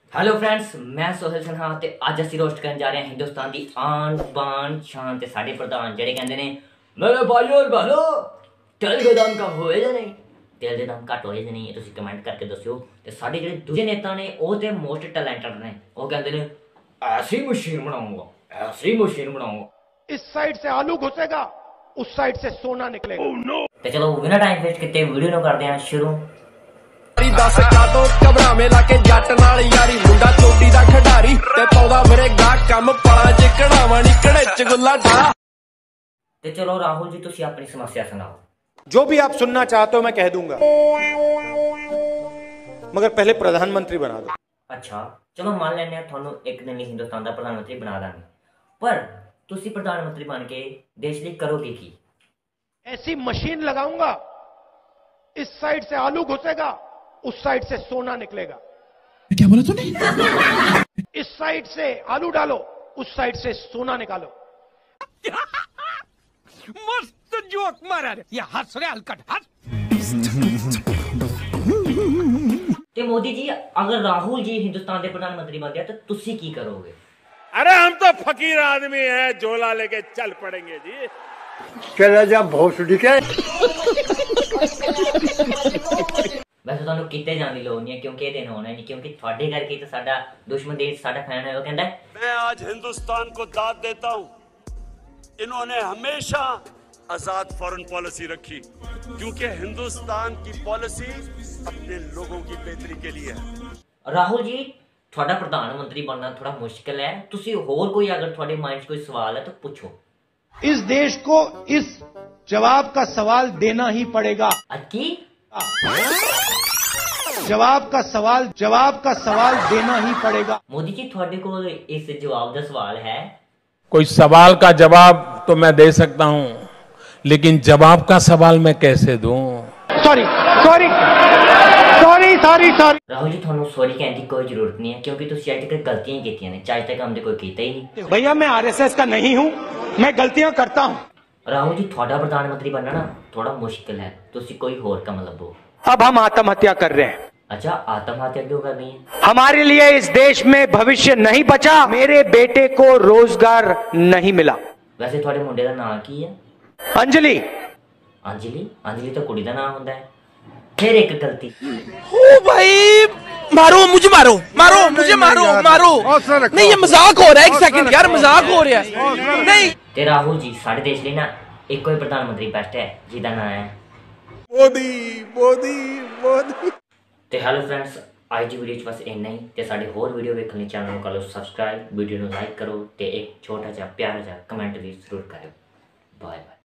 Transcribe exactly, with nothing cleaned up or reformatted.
Hello friends, मैं सोहेल सिन्हा ते अज असीं रोस्ट करन जा रहे हैं हिंदुस्तान की आन बान शान ते साडे प्रधान जिहड़े कहंदे ने मेरे भाइयों और बहनों तेल दे दाम कम होए जां नहीं, तेल दे दाम घट होए जां नहीं, तुसीं कमेंट करके दस्सिओ। ते साडे जिहड़े दूजे नेता ने ओह ते मोस्ट टैलेंटेड ने, ओह कहंदे ने ऐसी मशीन बनाऊंगा, ऐसी मशीन बनाऊंगा, इस साइड से आलू घुसेगा उस साइड से सोना निकलेगा। oh, no. ते चलो बिना टाइम वेस्ट किते वीडियो नु करदे हां शुरू। दस का तो घबरा मेला के जट नाल यारी मुंडा चोटी दा खिडारी ते पौदा मेरे गा कम पड़ा च कढ़ावा नी कड़े च गुल्ला ढा। ते चलो राहुल जी तुसी अपनी समस्या सुनाओ। जो भी आप सुनना चाहते हो मैं कह दूंगा, मगर पहले प्रधानमंत्री बना दो। अच्छा चलो मान लेने थानू एक दिन हिंदुस्तान का प्रधानमंत्री बना देंगे, पर तुसी प्रधानमंत्री बन के देश लिए करोगे की? ऐसी मशीन लगाऊंगा, इस साइड से आलू घुसेगा उस साइड से सोना निकलेगा। क्या बोला तूने? इस साइड से आलू डालो उस साइड से सोना निकालो। मस्त जोक मारा रे, ये हंस रे हलकट हंस। ते मोदी जी अगर राहुल जी हिंदुस्तान के प्रधानमंत्री बन गया तो तुसी की करोगे? अरे हम तो फकीर आदमी हैं, झोला लेके चल पड़ेंगे जी। चला जा भोसड़ी के। वैसे तुहानू किते जाने की लोड़ नहीं है, क्योंकि ये दिन होना नहीं, क्योंकि थोड़े करके तो साडा दुश्मन देश साडा फैन है, वो कहता है मैं आज हिंदुस्तान को दाद देता हूं, इन्होंने हमेशा आजाद फॉरेन पॉलिसी रखी, क्योंकि हिंदुस्तान की पॉलिसी अपने लोगों की बेहतरी के लिए है। राहुल जी थोड़ा प्रधानमंत्री बनना थोड़ा मुश्किल है, तुसी होर कोई अगर थोड़े माइंड कोई सवाल है तो पूछो। इस देश को इस जवाब का सवाल देना ही पड़ेगा। अच्छी जवाब का सवाल जवाब का सवाल देना ही पड़ेगा। मोदी जी थोड़े को इस जवाब का सवाल है? कोई सवाल का जवाब तो मैं दे सकता हूं, लेकिन जवाब का सवाल मैं कैसे दूं? Sorry sorry sorry sorry sorry Rahul ji थानू सॉरी कहने की कोई जरूरत नहीं है, क्योंकि तुसी अज तक गलतियां कीतियां ने, आज तक हमने कोई कीता ही नहीं। भैया मैं आरएसएस का नहीं हूं, मैं गलतियां करता हूं। राहुल जी थोड़ा प्रधानमंत्री बनना ना थोड़ा मुश्किल है, तुसी कोई होर कम लभो। अब हम आत्महत्या कर रहे हैं। अच्छा आत्महत्या क्यों करनी है? हमारे लिए इस देश में भविष्य नहीं बचा, मेरे बेटे को रोजगार नहीं मिला। वैसे थोड़े मुंडे का नाम की है? अंजलि। अंजलि अंजलि तो कुड़ी का नाम होता है। फिर एक गलती। ओ भाई मारो मुझे, मारो मारो मुझे, मारो मारो नहीं, ये मजाक हो रहा है। एक सेकंड यार, मजाक हो रहा है नहीं। ते राहुल जी साढ़े देश लिए ना एक कोई प्रधानमंत्री बेस्ट है जिसका नाम है मोदी मोदी मोदी। तो हेलो फ्रेंड्स, आज की वीडियो बस इन्ना ही। तो साढ़े होर वीडियो देखने चैनल को कर लो सब्सक्राइब, वीडियो को लाइक करो, तो एक छोटा जा प्यारा जा कमेंट भी जरूर करो। Bye bye.